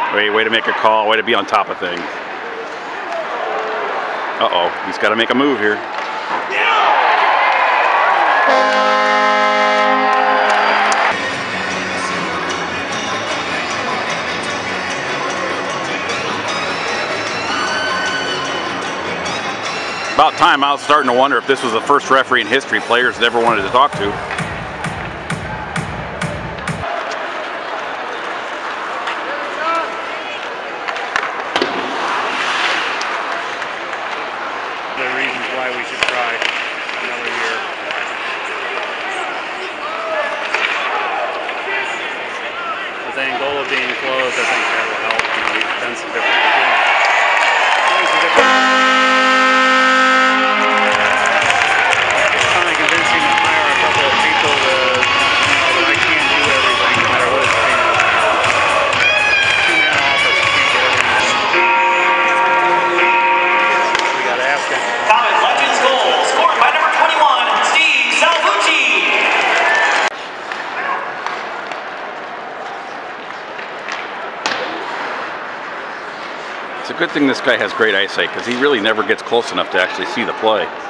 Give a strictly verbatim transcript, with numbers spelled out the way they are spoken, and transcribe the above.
Way, way to make a call, way to be on top of things. Uh-oh, he's got to make a move here. About time. I was starting to wonder if this was the first referee in history players never wanted to talk to. The reasons why we should try another year. With Angola being closed, I think that will help. You know, we've done some different things. Some different it's kind of convincing to hire a couple of people to, you know, that I can't do everything, no matter what it's been. Two-man office, you can't do everything. We got to ask them. Komets Legends goal, scored by number twenty-one, Steve Salvucci. It's a good thing this guy has great eyesight because he really never gets close enough to actually see the play.